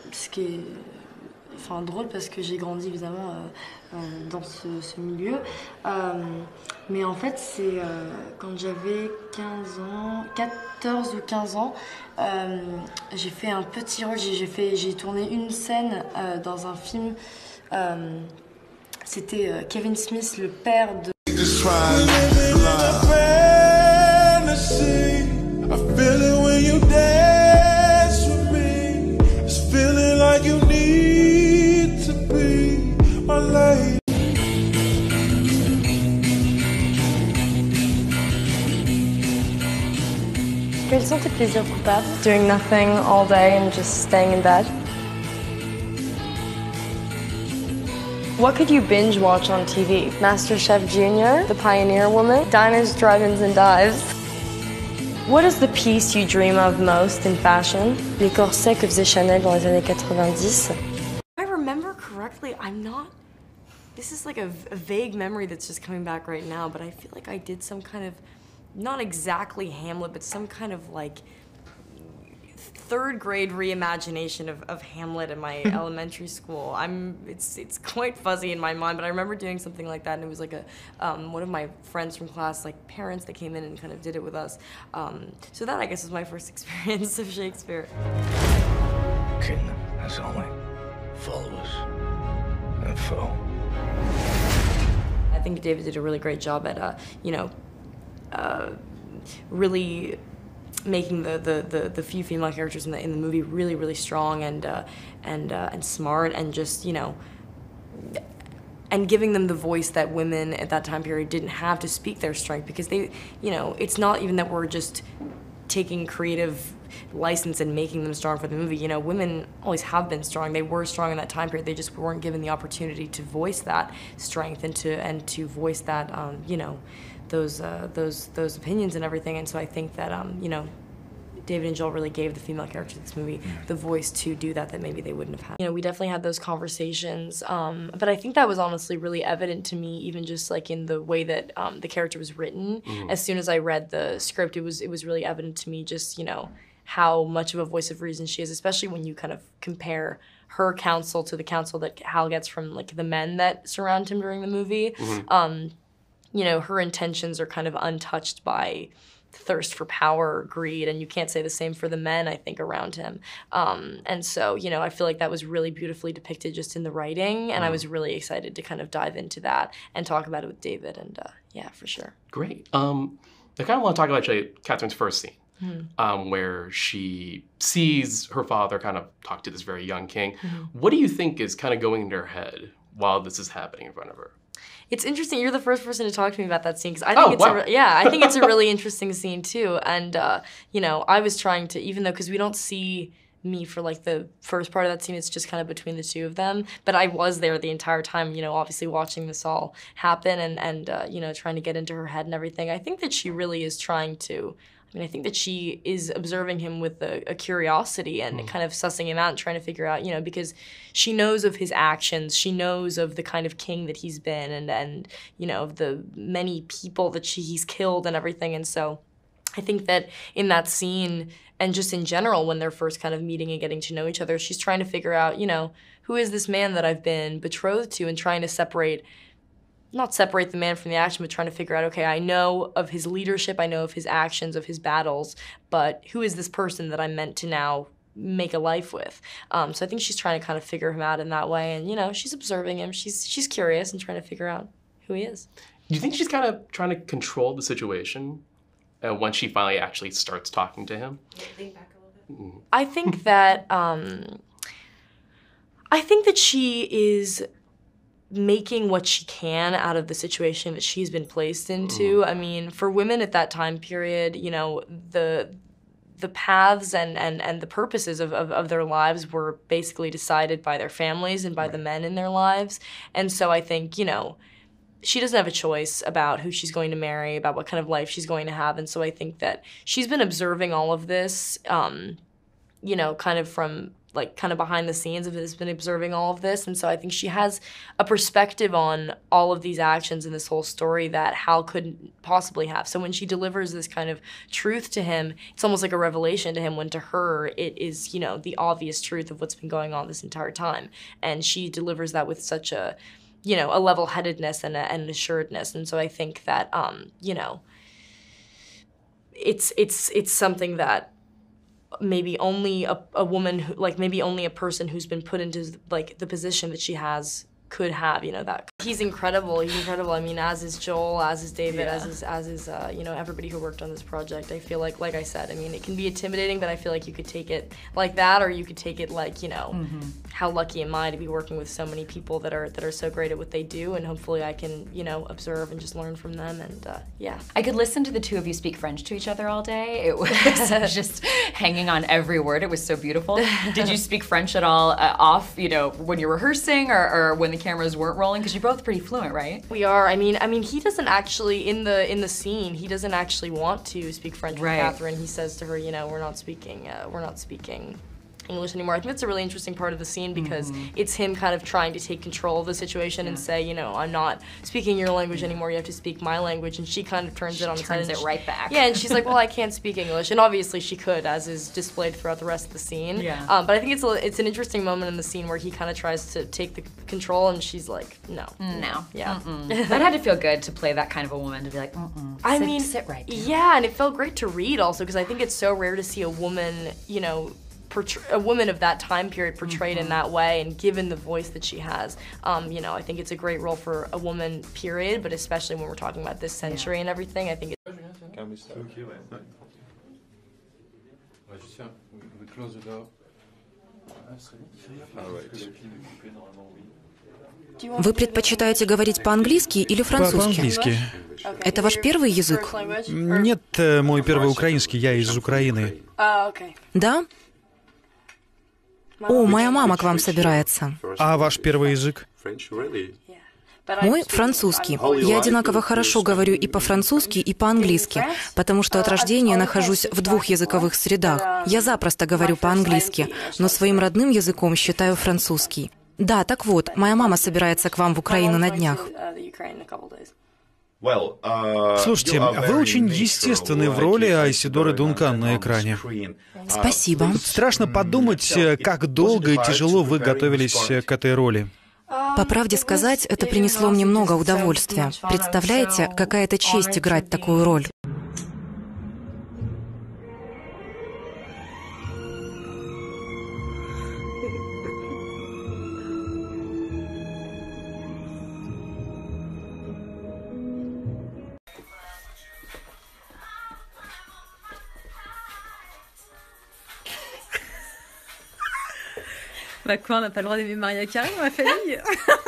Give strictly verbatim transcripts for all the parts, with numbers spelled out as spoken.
ce qui est enfin, drôle parce que j'ai grandi évidemment euh, euh, dans ce, ce milieu. Euh, mais en fait, c'est euh, quand j'avais quinze ans, quatorze ou quinze ans, euh, j'ai fait un petit rôle, j'ai fait, j'ai tourné une scène euh, dans un film. Euh, C'était euh, Kevin Smith, le père de... Quels sont tes plaisirs coupables? Doing nothing all day and just staying in bed. What could you binge watch on T V? MasterChef Junior, The Pioneer Woman, Diners, Drive-Ins and Dives. What is the piece you dream of most in fashion? Les corsets que faisait Chanel dans les années quatre-vingt-dix. If I remember correctly, I'm not... This is like a, a vague memory that's just coming back right now, but I feel like I did some kind of, not exactly Hamlet, but some kind of like third grade reimagination of, of Hamlet in my elementary school. I'm, it's, it's quite fuzzy in my mind, but I remember doing something like that, and it was like a, um, one of my friends from class, like parents that came in and kind of did it with us. Um, so that, I guess, was my first experience of Shakespeare. King has only followers and foe. I think David did a really great job at, uh, you know, uh, really making the, the, the, the few female characters in the, in the movie really, really strong and, uh, and, uh, and smart, and just, you know, and giving them the voice that women at that time period didn't have to speak their strength, because they, you know, it's not even that we're just taking creative license and making them strong for the movie. You know, women always have been strong. They were strong in that time period. They just weren't given the opportunity to voice that strength and to, and to voice that, um, you know, those uh, those those opinions and everything. And so I think that um, you know, David and Joel really gave the female characters in this movie the voice to do that that maybe they wouldn't have had. You know, we definitely had those conversations, um, but I think that was honestly really evident to me, even just like in the way that um, the character was written. Mm-hmm. As soon as I read the script, it was it was really evident to me just, you know, how much of a voice of reason she is, especially when you kind of compare her counsel to the counsel that Hal gets from like the men that surround him during the movie. Mm-hmm. um, you know, her intentions are kind of untouched by thirst for power or greed, and you can't say the same for the men, I think, around him. Um, and so, you know, I feel like that was really beautifully depicted just in the writing, and mm. I was really excited to kind of dive into that and talk about it with David, and uh, yeah, for sure. Great. Um, I kind of want to talk about actually Catherine's first scene, mm. um, where she sees her father kind of talk to this very young king. Mm-hmm. What do you think is kind of going into her head while this is happening in front of her? It's interesting. You're the first person to talk to me about that scene, because I think oh, it's wow. a, yeah, I think it's a really interesting scene too. And uh, you know, I was trying to, even though, because we don't see me for like the first part of that scene, it's just kind of between the two of them. But I was there the entire time, you know, obviously watching this all happen and and uh, you know, trying to get into her head and everything. I think that she really is trying to. I mean, I think that she is observing him with a, a curiosity and mm. kind of sussing him out and trying to figure out, you know, because she knows of his actions, she knows of the kind of king that he's been, and, and you know, the many people that she, he's killed and everything. And so I think that in that scene, and just in general, when they're first kind of meeting and getting to know each other, she's trying to figure out, you know, who is this man that I've been betrothed to, and trying to separate not separate the man from the action, but trying to figure out, okay, I know of his leadership, I know of his actions, of his battles, but who is this person that I'm meant to now make a life with? Um, so I think she's trying to kind of figure him out in that way, and you know, she's observing him, she's she's curious and trying to figure out who he is. Do you think she's kind of trying to control the situation uh, when she finally actually starts talking to him? Think back a little bit. Mm. I think that, um, I think that she is making what she can out of the situation that she's been placed into. Mm. I mean, for women at that time period, you know, the the paths and, and, and the purposes of, of, of their lives were basically decided by their families and by right. the men in their lives. And so I think, you know, she doesn't have a choice about who she's going to marry, about what kind of life she's going to have. And so I think that she's been observing all of this, um, you know, kind of from like kind of behind the scenes of has been observing all of this. And so I think she has a perspective on all of these actions in this whole story that Hal couldn't possibly have. So when she delivers this kind of truth to him, it's almost like a revelation to him, when to her it is, you know, the obvious truth of what's been going on this entire time. And she delivers that with such a, you know, a level-headedness and, a, and an assuredness. And so I think that, um, you know, it's, it's, it's something that maybe only a, a woman, who, like maybe only a person who's been put into like the position that she has could have, you know, that. He's incredible, he's incredible. I mean, as is Joel, as is David, yeah. as is, as is uh, you know, everybody who worked on this project. I feel like, like I said, I mean, it can be intimidating, but I feel like you could take it like that, or you could take it like, you know, mm-hmm. how lucky am I to be working with so many people that are that are so great at what they do, and hopefully I can, you know, observe and just learn from them, and uh, yeah. I could listen to the two of you speak French to each other all day. It was just hanging on every word. It was so beautiful. Did you speak French at all uh, off, you know, when you're rehearsing, or, or when the cameras weren't rolling? Because you're both pretty fluent, right? We are. I mean, I mean, he doesn't actually in the in the scene. He doesn't actually want to speak French with right. Catherine. He says to her, you know, we're not speaking. Uh, we're not speaking English anymore. I think that's a really interesting part of the scene, because mm-hmm. it's him kind of trying to take control of the situation yeah. and say, you know, I'm not speaking your language anymore. You have to speak my language. And she kind of turns she it on its head. Turns it right back. Yeah, and she's like, well, I can't speak English, and obviously she could, as is displayed throughout the rest of the scene. Yeah. Um, but I think it's a, it's an interesting moment in the scene where he kind of tries to take the control, and she's like, no, no, yeah. That had to feel good to play that kind of a woman, to be like, mm-mm. I sit, mean, sit right down. Yeah, and it felt great to read also, because I think it's so rare to see a woman, you know, a woman of that time period portrayed mm-hmm. in that way, and given the voice that she has. Um, you know, I think it's a great role for a woman, period, but especially when we're talking about this century yeah. and everything, I think it's... Вы предпочитаете говорить по-английски или французски? По-английски. Это ваш первый язык? Нет, мой первый украинский, я из Украины. Да? О, моя мама к вам собирается. А ваш первый язык? Мой французский. Я одинаково хорошо говорю и по-французски, и по-английски, потому что от рождения нахожусь в двух языковых средах. Я запросто говорю по-английски, но своим родным языком считаю французский. Да, так вот, моя мама собирается к вам в Украину на днях. Слушайте, вы очень естественны в роли Айседоры Дункан на экране. Спасибо. Страшно подумать, как долго и тяжело вы готовились к этой роли. По правде сказать, это принесло мне много удовольствия. Представляете, какая это честь играть такую роль. Bah quoi, on n'a pas le droit d'aimer Maria Carey dans ma famille.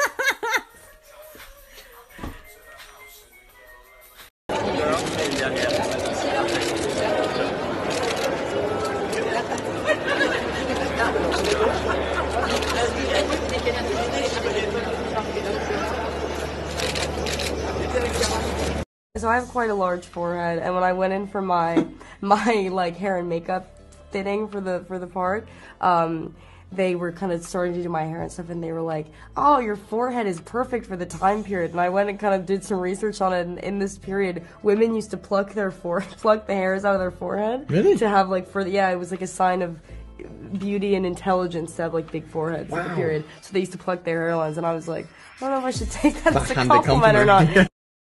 So I have quite a large forehead, and when I went in for my my like hair and makeup fitting for the for the part, um, they were kind of starting to do my hair and stuff, and they were like, oh, your forehead is perfect for the time period. And I went and kind of did some research on it, and in this period, women used to pluck their fore pluck the hairs out of their forehead. Really? To have like, for the, yeah, it was like a sign of beauty and intelligence to have like big foreheads wow. at the period. So they used to pluck their hairlines, and I was like, I don't know if I should take that as a compliment or not.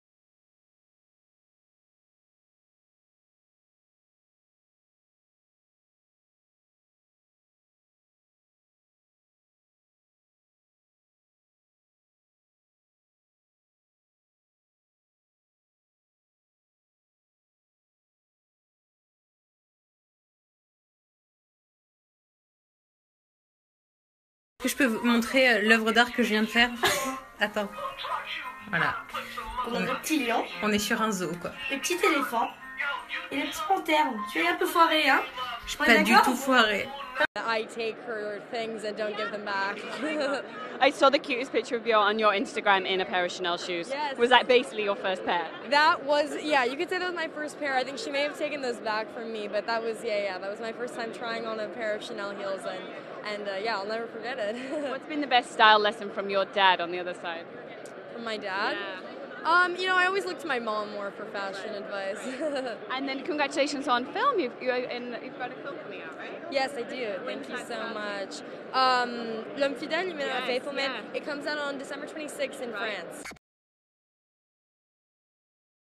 Est-ce que je peux vous montrer l'œuvre d'art que je viens de faire? Attends. Voilà. On a des petits lions. On est sur un zoo, quoi. Les petits éléphants. Et les petits panthères. Tu es un peu foiré, hein? Je suis pas du tout foiré. I take her things and don't give them back. I saw the cutest picture of you on your Instagram in a pair of Chanel shoes. Yes. Was that basically your first pair? That was, yeah, you could say that was my first pair. I think she may have taken those back from me, but that was, yeah, yeah, that was my first time trying on a pair of Chanel heels, and, and uh, yeah, I'll never forget it. What's been the best style lesson from your dad on the other side? From my dad? Yeah. Um, you know, I always look to my mom more for fashion advice. And then congratulations on film. You've, you're in, you've got a film coming out, right? Yes, I do. Thank you so much. Um, L'Homme Fidèle, you mean Yes, A Faithful Man? yeah. It comes out on December twenty-sixth in Right. France.